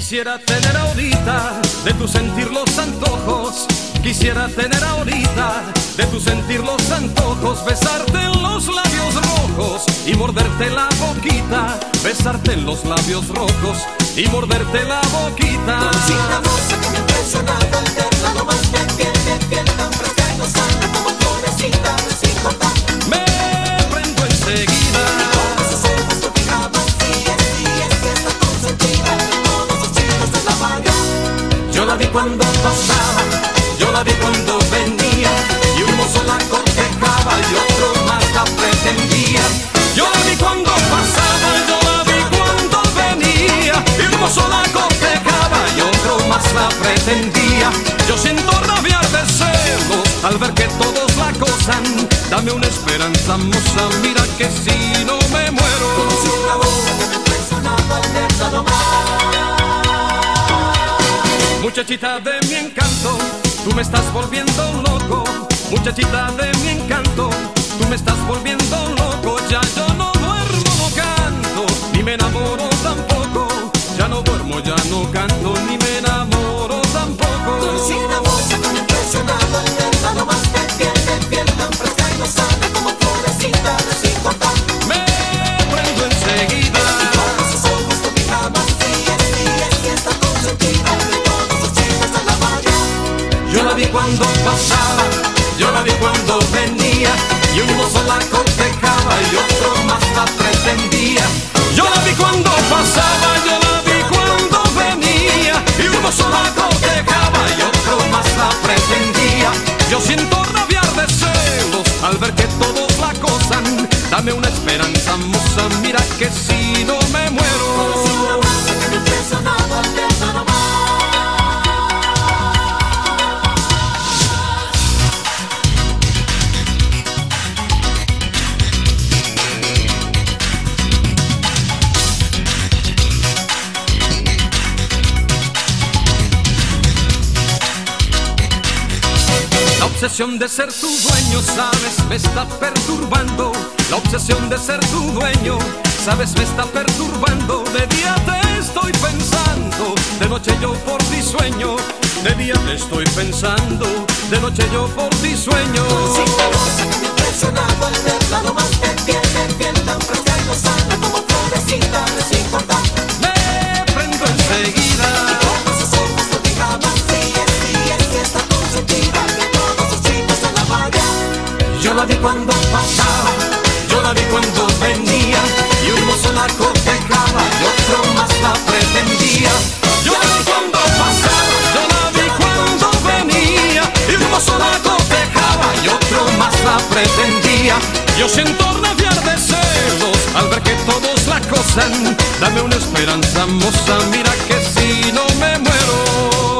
Quisiera tener ahorita de tu sentir los antojos. Quisiera tener ahorita de tu sentir los antojos. Besarte en los labios rojos y morderte la boquita. Besarte en los labios rojos y morderte la boquita. Conocí una rosa que me impresionaba al verla lo más de piel, tan fresca y no sana como florecita recién cortada. Me prendo enseguida. Todos sus ojos te fijaban, sí es que está consentida de todos los chicos de la barrio. Yo la vi cuando pasaba, yo la vi cuando venía, y un mozo la cortejaba y otro más la pretendía. Yo la vi cuando pasaba, yo la vi cuando venía, y un mozo la cortejaba y otro más la pretendía. Yo siento rabiar de celos al ver que todos la acosan. Dame una esperanza, moza, mira que si no me muero. Conocí una rosa que me impresionaba al verla lo más. Muchachita de mi encanto, tú me estás volviendo loco. Muchachita de mi encanto, tú me estás volviendo loco. Ya yo no duermo, no canto, ni me enamoro tampoco. Ya no duermo, ya no canto, ni me enamoro tampoco. Conocí una rosa que me impresionaba al verla lo más de piel, tan fresca y no sana como florecita recién cortada. Me prendo enseguida. Todos sus ojos te fijaban, sí es que está consentida de todos los chicos de la barrio. Yo la vi cuando pasaba, yo la vi cuando venía, y un mozo la cortejaba y otro más la pretendía. Yo la vi cuando pasaba, yo la vi cuando venía, y un mozo la cortejaba y otro más la pretendía. Yo siento rabiar de celos al ver que todos la acosan. Dame una esperanza, moza, mira que si no me muero. Conocí una rosa que me impresionaba al verla lo más. La obsesión de ser tu dueño, sabes, me está perturbando. La obsesión de ser tu dueño, sabes, me está perturbando. De día te estoy pensando, de noche yo por ti sueño. De día te estoy pensando, de noche yo por ti sueño. Conocí una rosa que me impresionaba al verla lo más de piel, tan fresca y no sana como florecita recién cortada. Me prendo enseguida. Todos sus ojos te fijaban, sí es que está consentida de todos los chicos de la barrio. Yo la vi cuando pasaba, yo la vi cuando venía, y un mozo la cortejaba y otro más la pretendía. Yo la vi cuando pasaba, yo la vi cuando venía, y un mozo la cortejaba y otro más la pretendía. Yo siento rabiar de celos al ver que todos la acosan. Dame una esperanza, moza, mira que si no me muero.